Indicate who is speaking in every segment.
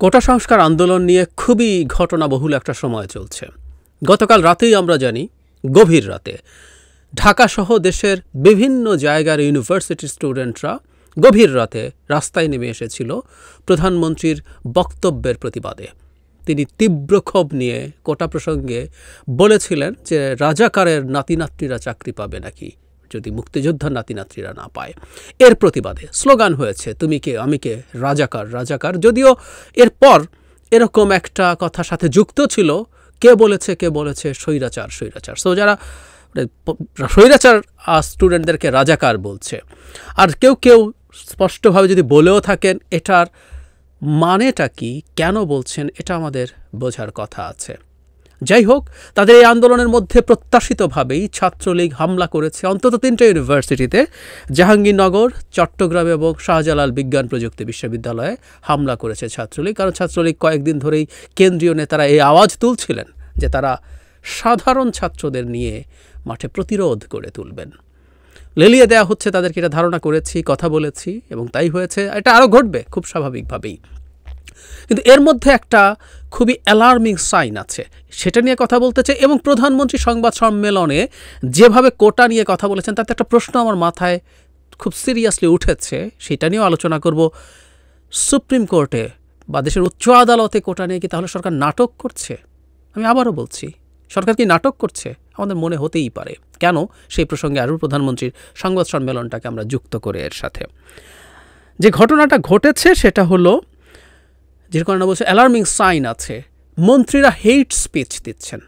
Speaker 1: কোটা সংস্কার আন্দোলন নিয়ে খুবই ঘটনাবহুল একটা সময় চলছে। গতকাল রাতেই আমরা জানি, গভীর রাতে ঢাকাসহ দেশের বিভিন্ন জায়গার ইউনিভার্সিটির স্টুডেন্টরা গভীর রাতে রাস্তায় নেমে এসেছিল প্রধানমন্ত্রীর বক্তব্যের প্রতিবাদে। তিনি তীব্র ক্ষোভ নিয়ে কোটা প্রসঙ্গে বলেছিলেন যে রাজাকারের নাতিনাতনিরা চাকরি পাবে নাকি যদি মুক্তিযোদ্ধার নাতিনাতনিরা না পায়। এর প্রতিবাদে স্লোগান হয়েছে, তুমি কে আমি কে, রাজাকার রাজাকার। যদিও এরপর এরকম একটা কথা সাথে যুক্ত ছিল, কে বলেছে স্বৈরাচার স্বৈরাচার। সো যারা স্বৈরাচার স্টুডেন্টদেরকে রাজাকার বলছে, আর কেউ কেউ স্পষ্টভাবে যদি বলেও থাকেন এটার মানেটা কি, কেন বলছেন, এটা আমাদের বোঝার কথা আছে। যাই হোক, তাদের এই আন্দোলনের মধ্যে প্রত্যাশিতভাবেই ছাত্রলীগ হামলা করেছে অন্তত 3টে ইউনিভার্সিটিতে। জাহাঙ্গীরনগর, চট্টগ্রাম এবং শাহজালাল বিজ্ঞান প্রযুক্তি বিশ্ববিদ্যালয়ে হামলা করেছে ছাত্রলীগ। কারণ ছাত্রলীগ কয়েকদিন ধরেই কেন্দ্রীয় নেতারা এই আওয়াজ তুলছিলেন যে তারা সাধারণ ছাত্রদের নিয়ে মাঠে প্রতিরোধ করে তুলবেন। লেলিয়ে দেওয়া হচ্ছে তাদেরকে, এটা ধারণা করেছি, কথা বলেছি, এবং তাই হয়েছে। এটা আরও ঘটবে খুব স্বাভাবিকভাবেই। কিন্তু এর মধ্যে একটা খুবই অ্যালার্মিং সাইন আছে, সেটা নিয়ে কথা বলতে চাই। এবং প্রধানমন্ত্রী সংবাদ সম্মেলনে যেভাবে কোটা নিয়ে কথা বলেছেন তাতে একটা প্রশ্ন আমার মাথায় খুব সিরিয়াসলি উঠেছে, সেটা নিয়েও আলোচনা করব। সুপ্রিম কোর্টে বা দেশের উচ্চ আদালতে কোটা নিয়ে কি তাহলে সরকার নাটক করছে? আমি আবারও বলছি, সরকার কি নাটক করছে? আমাদের মনে হতেই পারে। কেন? সেই প্রসঙ্গে আরও প্রধানমন্ত্রীর সংবাদ সম্মেলনটাকে আমরা যুক্ত করে এর সাথে। যে ঘটনাটা ঘটেছে সেটা হলো, যে কারণে বলছে অ্যালার্মিং সাইন আছে, মন্ত্রীরা হেইট স্পিচ দিচ্ছেন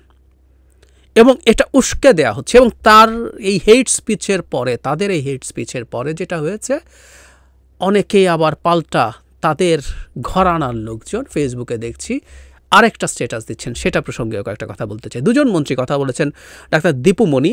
Speaker 1: এবং এটা উস্কে দেওয়া হচ্ছে। এবং তার এই হেইট স্পিচের পরে, তাদের এই হেইট স্পিচের পরে যেটা হয়েছে, অনেকেই আবার পাল্টা তাদের ঘরানার লোকজন ফেসবুকে দেখছি আরেকটা স্ট্যাটাস দিচ্ছেন। সেটা প্রসঙ্গেও কয়েকটা কথা বলতে চাই। দুজন মন্ত্রী কথা বলেছেন। ডাক্তার দীপু মনি,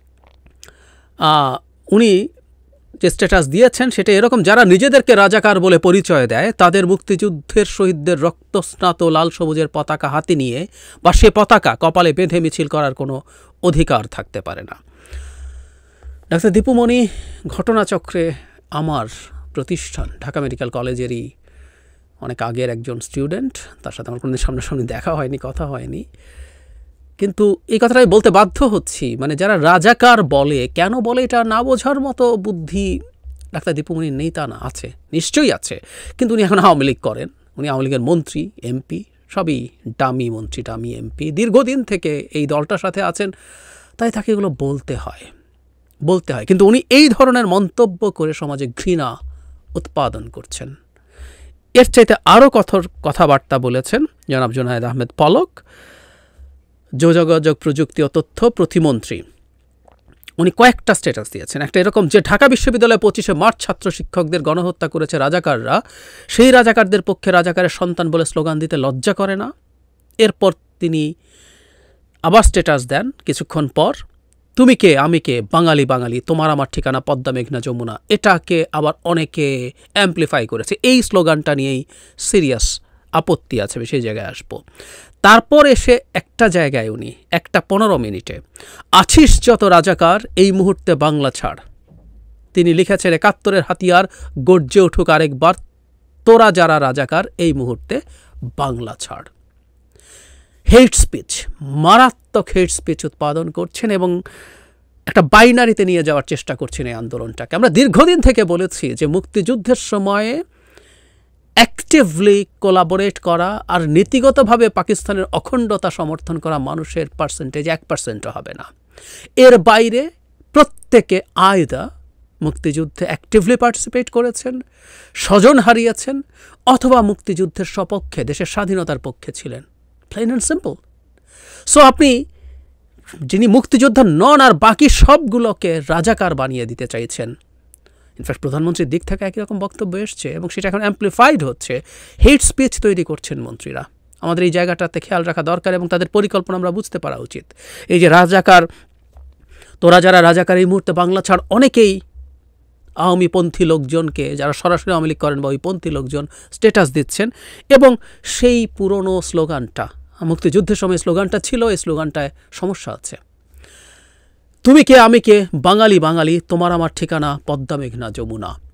Speaker 1: উনি যে স্ট্যাটাস দিয়েছেন সেটা এরকম, যারা নিজেদেরকে রাজাকার বলে পরিচয় দেয় তাদের মুক্তিযুদ্ধের শহীদদের রক্তস্নাত লাল সবুজের পতাকা হাতে নিয়ে বা সে পতাকা কপালে বেঁধে মিছিল করার কোনো অধিকার থাকতে পারে না। ডাক্তার দীপু মনি ঘটনাচক্রে আমার প্রতিষ্ঠান ঢাকা মেডিকেল কলেজেরই অনেক আগের একজন স্টুডেন্ট। তার সাথে আমার কোনোদিন সামনাসামনি দেখা হয়নি, কথা হয়নি, কিন্তু এই কথাটাই বলতে বাধ্য হচ্ছি। মানে যারা রাজাকার বলে, কেন বলে এটা না বোঝার মতো বুদ্ধি ডাক্তার দীপুমণির নেই তা না, আছে, নিশ্চয়ই আছে। কিন্তু উনি এখন আওয়ামী লীগ করেন, উনি আওয়ামী লীগের মন্ত্রী, এমপি, সবই ডামি মন্ত্রী, ডামি এমপি, দীর্ঘদিন থেকে এই দলটার সাথে আছেন, তাই তাকে এগুলো বলতে হয়। কিন্তু উনি এই ধরনের মন্তব্য করে সমাজে ঘৃণা উৎপাদন করছেন। এর চাইতে আরও কথাবার্তা বলেছেন জনাব জুনায়েদ আহমেদ পলক, যোগাযোগ প্রযুক্তি ও তথ্য প্রতিমন্ত্রী। উনি কয়েকটা স্ট্যাটাস দিয়েছেন। একটা এরকম, যে ঢাকা বিশ্ববিদ্যালয়ে 25শে মার্চ ছাত্র শিক্ষকদের গণহত্যা করেছে রাজাকাররা, সেই রাজাকারদের পক্ষে রাজাকারের সন্তান বলে স্লোগান দিতে লজ্জা করে না। এরপর তিনি আবার স্ট্যাটাস দেন কিছুক্ষণ পর, তুমি কে আমি কে, বাঙালি বাঙালি, তোমার আমার ঠিকানা পদ্মা মেঘনা যমুনা। এটাকে আবার অনেকে অ্যাম্প্লিফাই করেছে। এই স্লোগানটা নিয়েই সিরিয়াস আপত্তি আছে, সেই জায়গায় আসবো। তারপর এসে একটা জায়গায় উনি 1:15 মিনিটে, আছিস যত রাজাকার এই মুহূর্তে বাংলা ছাড়। তিনি লিখেছেন, 71-এর হাতিয়ার গর্জে উঠুক আরেকবার, তোরা যারা রাজাকার এই মুহূর্তে বাংলা ছাড়। হেট স্পিচ, মারাত্মক হেট স্পিচ উৎপাদন করছেন এবং একটা বাইনারিতে নিয়ে যাওয়ার চেষ্টা করছেন এই আন্দোলনটাকে। আমরা দীর্ঘদিন থেকে বলেছি যে মুক্তিযুদ্ধের সময়ে অ্যাক্টিভলি কোলাবোরেট করা আর নীতিগতভাবে পাকিস্তানের অখণ্ডতা সমর্থন করা মানুষের পার্সেন্টেজ 1% হবে না। এর বাইরে প্রত্যেকে আয়দা মুক্তিযুদ্ধে অ্যাক্টিভলি পার্টিসিপেট করেছেন, স্বজন হারিয়েছেন, অথবা মুক্তিযুদ্ধের সপক্ষে, দেশের স্বাধীনতার পক্ষে ছিলেন। Plain and simple. সো আপনি যিনি মুক্তিযোদ্ধা নন আর বাকি সবগুলোকে রাজাকার বানিয়ে দিতে চাইছেন। ইনফ্যাক্ট প্রধানমন্ত্রীর দিক থেকে একই রকম বক্তব্য এসছে এবং সেটা এখন অ্যাম্প্লিফাইড হচ্ছে। হেট স্পিচ তৈরি করছেন মন্ত্রীরা। আমাদের এই জায়গাটাতে খেয়াল রাখা দরকার এবং তাদের পরিকল্পনা আমরা বুঝতে পারা উচিত। এই যে রাজাকার, তোরা যারা রাজাকার এই মুহূর্তে বাংলা ছাড়, অনেকেই আওয়ামীপন্থী লোকজনকে, যারা সরাসরি আওয়ামী লীগ করেন বা ওই পন্থী লোকজন স্ট্যাটাস দিচ্ছেন এবং সেই পুরনো স্লোগানটা, মুক্তিযুদ্ধের সময় স্লোগানটা ছিল, এই স্লোগানটায় সমস্যা আছে। তুমি কে আমি কে, বাঙালি বাঙালি, তোমার আমার ঠিকানা পদ্মা মেঘনা যমুনা।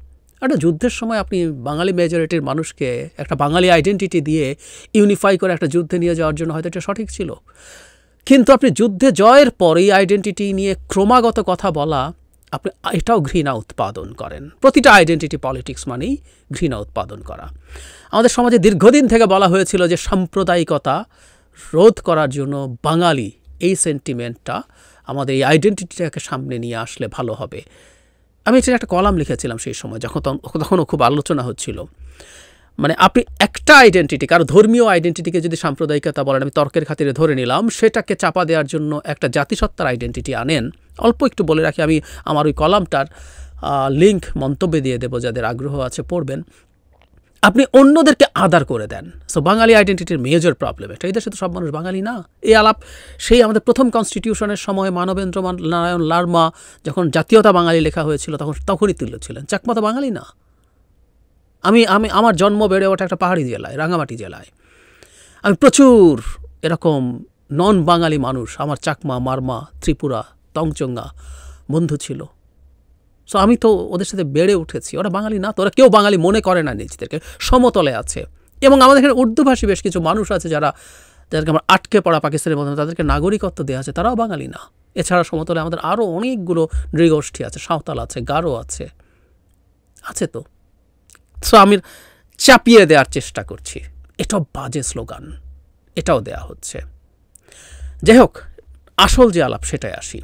Speaker 1: একটা যুদ্ধের সময় আপনি বাঙালি মেজরিটির মানুষকে একটা বাঙালি আইডেন্টিটি দিয়ে ইউনিফাই করে একটা যুদ্ধে নিয়ে যাওয়ার জন্য হয়তো এটা সঠিক ছিল, কিন্তু আপনি যুদ্ধে জয়ের পর এই আইডেন্টিটি নিয়ে ক্রমাগত কথা বলা, আপনি এটাও ঘৃণা উৎপাদন করেন। প্রতিটা আইডেন্টিটি পলিটিক্স মানেই ঘৃণা উৎপাদন করা। আমাদের সমাজে দীর্ঘদিন থেকে বলা হয়েছিল যে সাম্প্রদায়িকতা রোধ করার জন্য বাঙালি এই সেন্টিমেন্টটা, আমাদের এই আইডেন্টিটিটাকে সামনে নিয়ে আসলে ভালো হবে। আমি এটা একটা কলাম লিখেছিলাম সেই সময়, তখনও খুব আলোচনা হচ্ছিল। মানে আপনি একটা আইডেন্টিটি, কারো ধর্মীয় আইডেন্টিটিকে যদি সাম্প্রদায়িকতা বলেন, আমি তর্কের খাতিরে ধরে নিলাম, সেটাকে চাপা দেওয়ার জন্য একটা জাতিসত্তার আইডেন্টিটি আনেন। অল্প একটু বলে রাখি, আমি আমার ওই কলামটার লিঙ্ক মন্তব্যে দিয়ে দেবো, যাদের আগ্রহ আছে পড়বেন। আপনি অন্যদেরকে আদার করে দেন। সো বাঙালি আইডেন্টিটির মেজর প্রবলেম এটা। এই দেশে তো সব মানুষ বাঙালি না। এই আলাপ সেই আমাদের প্রথম কনস্টিটিউশনের সময় মানবেন্দ্র নারায়ণ লারমা যখন জাতীয়তা বাঙালি লেখা হয়েছিল তখনই তুলেছিলেন। চাকমা তো বাঙালি না। আমি আমার জন্ম বেড়ে ওঠা একটা পাহাড়ি জেলায়, রাঙামাটি জেলায়। আমি প্রচুর এরকম নন বাঙালি মানুষ, আমার চাকমা, মারমা, ত্রিপুরা, তংচঙ্গা বন্ধু ছিল। সো আমি তো ওদের সাথে বেড়ে উঠেছি। ওরা বাঙালি না তো, ওরা কেউ বাঙালি মনে করে না নিজেদেরকে, সমতলে আছে। এবং আমাদের এখানে উর্দুভাষী বেশ কিছু মানুষ আছে যাদেরকে আমরা আটকে পড়া পাকিস্তানের মধ্যে, তাদেরকে নাগরিকত্ব দেওয়া আছে, তারাও বাঙালি না। এছাড়া সমতলে আমাদের আরও অনেকগুলো নৃগোষ্ঠী আছে, সাঁওতাল আছে, গারো আছে তো। সো আমি চাপিয়ে দেওয়ার চেষ্টা করছি, এটাও বাজে স্লোগান, এটাও দেয়া হচ্ছে। যাই হোক, আসল যে আলাপ সেটাই আসি।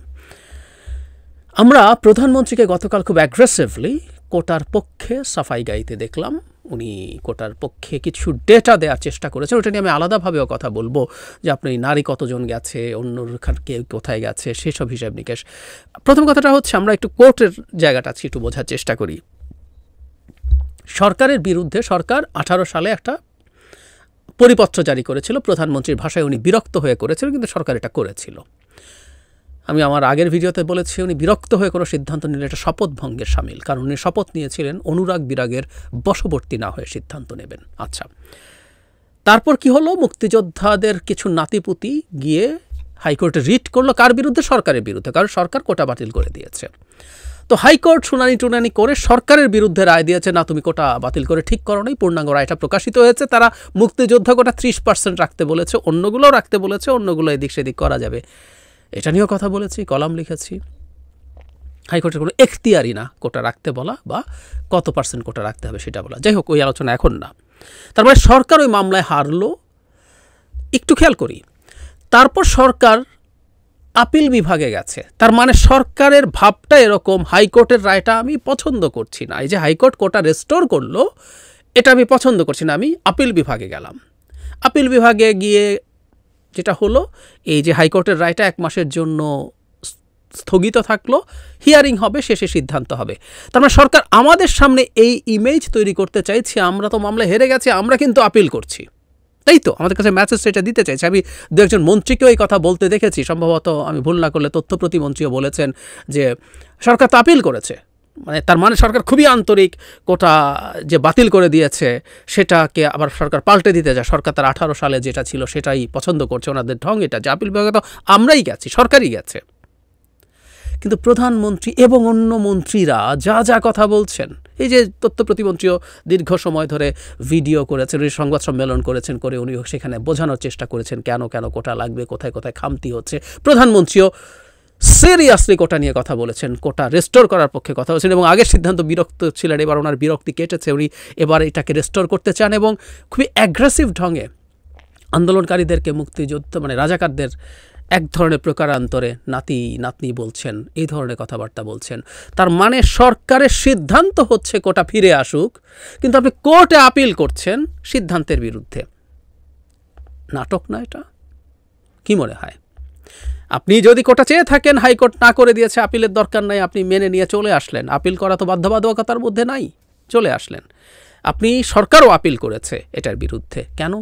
Speaker 1: আমরা প্রধানমন্ত্রীকে গতকাল খুব অ্যাগ্রেসিভলি কোটার পক্ষে সাফাই গাইতে দেখলাম। উনি কোটার পক্ষে কিছু ডেটা দেওয়ার চেষ্টা করেছেন। ওটা নিয়ে আমি আলাদাভাবেও কথা বলবো, যে আপনি নারী কতজন গেছে, অন্য কে কোথায় গেছে, সেসব হিসাব নিকেশ। প্রথম কথাটা হচ্ছে, আমরা একটু কোর্টের জায়গাটা একটু বোঝার চেষ্টা করি। সরকারের বিরুদ্ধে সরকার 18 সালে একটা পরিপত্র জারি করেছিল। প্রধানমন্ত্রীর ভাষায় উনি বিরক্ত হয়ে করেছিল, কিন্তু সরকার এটা করেছিল। আমি আমার আগের ভিডিওতে বলেছি, উনি বিরক্ত হয়ে কোনো সিদ্ধান্ত নিলে এটা শপথ ভঙ্গের শামিল, কারণ উনি শপথ নিয়েছিলেন অনুরাগ বিরাগের বশবর্তী না হয়ে সিদ্ধান্ত নেবেন। আচ্ছা, তারপর কি হলো? মুক্তিযোদ্ধাদের কিছু নাতিপুতি গিয়ে হাইকোর্টে রিট করলো। কার বিরুদ্ধে? সরকারের বিরুদ্ধে, কারণ সরকার কোটা বাতিল করে দিয়েছে। তো হাইকোর্ট শুনানি টুনানি করে সরকারের বিরুদ্ধে রায় দিয়েছে, না তুমি কোটা বাতিল করে ঠিক করো নাই। পূর্ণাঙ্গ রায়টা প্রকাশিত হয়েছে। তারা মুক্তিযোদ্ধা কোটা 30% রাখতে বলেছে, অন্যগুলোও রাখতে বলেছে, অন্যগুলো এদিক সেদিক করা যাবে। এটা নিয়েও কথা বলেছি, কলাম লিখেছি। হাইকোর্টের কোনো এখতিয়ারই না কোটা রাখতে বলা বা কত % কোটা রাখতে হবে সেটা বলা। যাই হোক, ওই আলোচনা এখন না। তারপরে সরকার ওই মামলায় হারলো। একটু খেয়াল করি, তারপর সরকার আপিল বিভাগে গেছে। তার মানে সরকারের ভাবটা এরকম, হাইকোর্টের রায়টা আমি পছন্দ করছি না। এই যে হাইকোর্ট কোটা রেস্টোর করলো, এটা আমি পছন্দ করছি না, আমি আপিল বিভাগে গেলাম। আপিল বিভাগে গিয়ে যেটা হলো, এই যে হাইকোর্টের রায়টা 1 মাসের জন্য স্থগিত থাকলো, হিয়ারিং হবে, শেষে সিদ্ধান্ত হবে। তার মানে সরকার আমাদের সামনে এই ইমেজ তৈরি করতে চাইছে, আমরা তো মামলা হেরে গেছি, আমরা কিন্তু আপিল করছি, তাই তো আমাদের কাছে মেসেজ সেটা দিতে চাইছে। আমি 2-1 মন্ত্রীকেও এই কথা বলতে দেখেছি, সম্ভবত আমি ভুল না করলে তথ্য প্রতিমন্ত্রীও বলেছেন যে সরকার তো আপিল করেছে। মানে তার মানে সরকার খুবই আন্তরিক, কোটা যে বাতিল করে দিয়েছে সেটাকে আবার সরকার পাল্টে দিতে যায়। সরকার তার 18 সালে যেটা ছিল সেটাই পছন্দ করছে, ওনাদের ঢং এটা, যে আপিল বিভাগে তো আমরাই গেছি, সরকারই গেছে। কিন্তু প্রধানমন্ত্রী এবং অন্য মন্ত্রীরা যা যা কথা বলছেন, এই যে তথ্য প্রতিমন্ত্রীও দীর্ঘ সময় ধরে ভিডিও করেছেন, উনি সংবাদ সম্মেলন করেছেন, করে উনি সেখানে বোঝানোর চেষ্টা করেছেন কেন কেন কোটা লাগবে, কোথায় কোথায় খামতি হচ্ছে। প্রধানমন্ত্রীও সিরিয়াসলি কোটা নিয়ে কথা বলেছেন, কোটা রেস্টোর করার পক্ষে কথা বলেছেন, এবং আগের সিদ্ধান্ত বিরক্ত ছিলেন, এবার ওনার বিরক্তি কেটেছে, উনি এবার এটাকে রেস্টোর করতে চান এবং খুবই অ্যাগ্রেসিভ ঢঙে আন্দোলনকারীদেরকে, মুক্তিযুদ্ধ মানে রাজাকারদের এক ধরনের প্রকারান্তরে নাতি নাতনি বলছেন, এই ধরনের কথাবার্তা বলছেন। তার মানে সরকারের সিদ্ধান্ত হচ্ছে কোটা ফিরে আসুক, কিন্তু আপনি কোর্টে আপিল করছেন সিদ্ধান্তের বিরুদ্ধে। নাটক না এটা? কি মনে হয়? আপনি যদি কোটা চেয়ে থাকেন, হাইকোর্ট না করে দিয়েছে, আপিলের দরকার নাই, আপনি মেনে নিয়ে চলে আসলেন। আপিল করা তো বাধ্যবাধকতার মধ্যে নাই, চলে আসলেন। আপনি সরকারও আপিল করেছে এটার বিরুদ্ধে, কেন?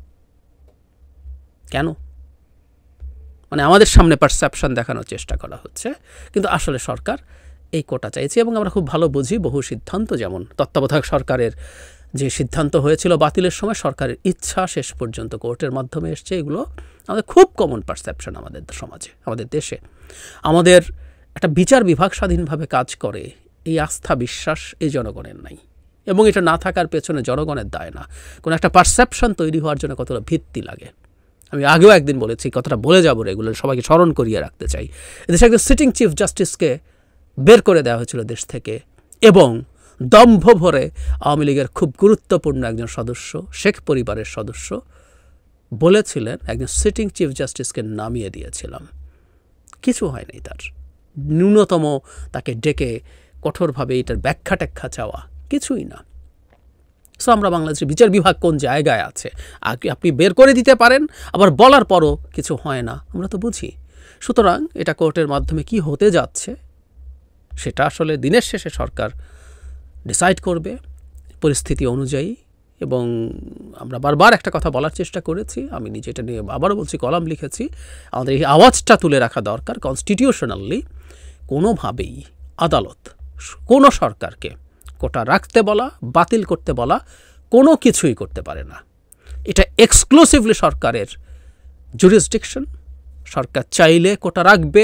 Speaker 1: মানে আমাদের সামনে পারসেপশন দেখানোর চেষ্টা করা হচ্ছে, কিন্তু আসলে সরকার এই কোটা চাইছে। এবং আমরা খুব ভালো বুঝি, বহু সিদ্ধান্ত, যেমন তত্ত্বাবধায়ক সরকারের যে সিদ্ধান্ত হয়েছিল বাতিলের সময়, সরকারের ইচ্ছা শেষ পর্যন্ত কোর্টের মাধ্যমে এসছে। এগুলো আমাদের খুব কমন পারসেপশন আমাদের সমাজে, আমাদের দেশে। আমাদের একটা বিচার বিভাগ স্বাধীনভাবে কাজ করে, এই আস্থা বিশ্বাস এই জনগণের নাই। এবং এটা না থাকার পেছনে জনগণের দায় না, কোনো একটা পারসেপশন তৈরি হওয়ার জন্য কতটা ভিত্তি লাগে। আমি আগেও একদিন বলেছি, কথাটা বলে যাবো রেগুলার, সবাইকে স্মরণ করিয়ে রাখতে চাই। এদেশে একজন সিটিং চিফ জাস্টিসকে বের করে দেওয়া হয়েছিল দেশ থেকে, এবং দম্ভ ভরে আওয়ামী লীগের খুব গুরুত্বপূর্ণ একজন সদস্য, শেখ পরিবারের সদস্য বলেছিলেন একজন সিটিং চিফ জাস্টিসকে নামিয়ে দিয়েছিলাম। কিছু হয়নি তার, ন্যূনতম তাকে ডেকে কঠোরভাবে এটার ব্যাখ্যা ট্যাখ্যা চাওয়া কিছুই না। সো আমরা বাংলাদেশের বিচার বিভাগ কোন জায়গায় আছে আগে আপনি বের করে দিতে পারেন, আবার বলার পরও কিছু হয় না, আমরা তো বুঝি। সুতরাং এটা কোর্টের মাধ্যমে কি হতে যাচ্ছে সেটা আসলে দিনের শেষে সরকার ডিসাইড করবে পরিস্থিতি অনুযায়ী। এবং আমরা বারবার একটা কথা বলার চেষ্টা করেছি, আমি নিজে এটা নিয়ে আবারও বলছি, কলাম লিখেছি, আমাদের এই আওয়াজটা তুলে রাখা দরকার। কনস্টিটিউশনালি কোনোভাবেই আদালত কোনো সরকারকে কোটা রাখতে বলা, বাতিল করতে বলা কোনো কিছুই করতে পারে না। এটা এক্সক্লুসিভলি সরকারের জুরিসডিকশন। সরকার চাইলে কোটা রাখবে,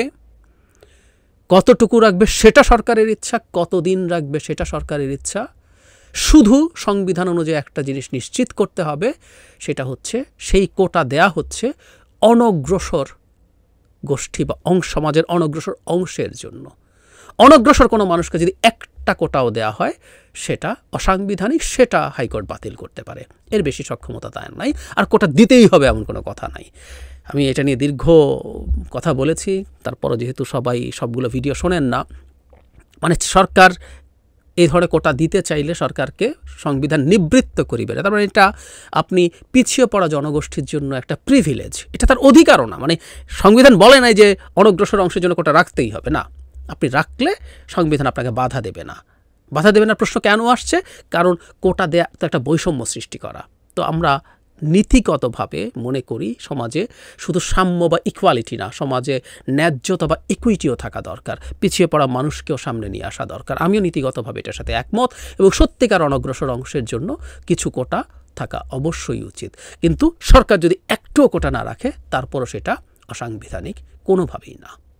Speaker 1: কতটুকু রাখবে সেটা সরকারের ইচ্ছা, কতদিন রাখবে সেটা সরকারের ইচ্ছা। শুধু সংবিধান অনুযায়ী একটা জিনিস নিশ্চিত করতে হবে, সেটা হচ্ছে সেই কোটা দেয়া হচ্ছে অনগ্রসর গোষ্ঠী বা সমাজের অনগ্রসর অংশের জন্য। অনগ্রসর কোনো মানুষকে যদি একটা কোটাও দেয়া হয় সেটা অসাংবিধানিক, সেটা হাইকোর্ট বাতিল করতে পারে, এর বেশি সক্ষমতা তার নাই। আর কোটা দিতেই হবে এমন কোনো কথা নাই। আমি এটা নিয়ে দীর্ঘ কথা বলেছি, তারপরও যেহেতু সবাই সবগুলো ভিডিও শোনেন না, মানে সরকার এই ধরনের কোটা দিতে চাইলে সরকারকে সংবিধান নিবৃত্ত করিবে, তার মানে এটা আপনি পিছিয়ে পড়া জনগোষ্ঠীর জন্য একটা প্রিভিলেজ, এটা তার অধিকারও না। মানে সংবিধান বলে নাই যে অনগ্রসর অংশের জন্য কোটা রাখতেই হবে, না, আপনি রাখলে সংবিধান আপনাকে বাধা দেবে না। বাধা দেবে না প্রশ্ন কেন আসছে? কারণ কোটা দেয়া তো একটা বৈষম্য সৃষ্টি করা। তো আমরা নীতিগতভাবে মনে করি সমাজে শুধু সাম্য বা ইকুয়ালিটি না, সমাজে ন্যায্যতা বা ইকুইটিও থাকা দরকার, পিছিয়ে পড়া মানুষকেও সামনে নিয়ে আসা দরকার। আমিও নীতিগতভাবে এটার সাথে একমত, এবং সত্যিকার অনগ্রসর অংশের জন্য কিছু কোটা থাকা অবশ্যই উচিত। কিন্তু সরকার যদি একটুও কোটা না রাখে তারপরও সেটা অসাংবিধানিক কোনোভাবেই না।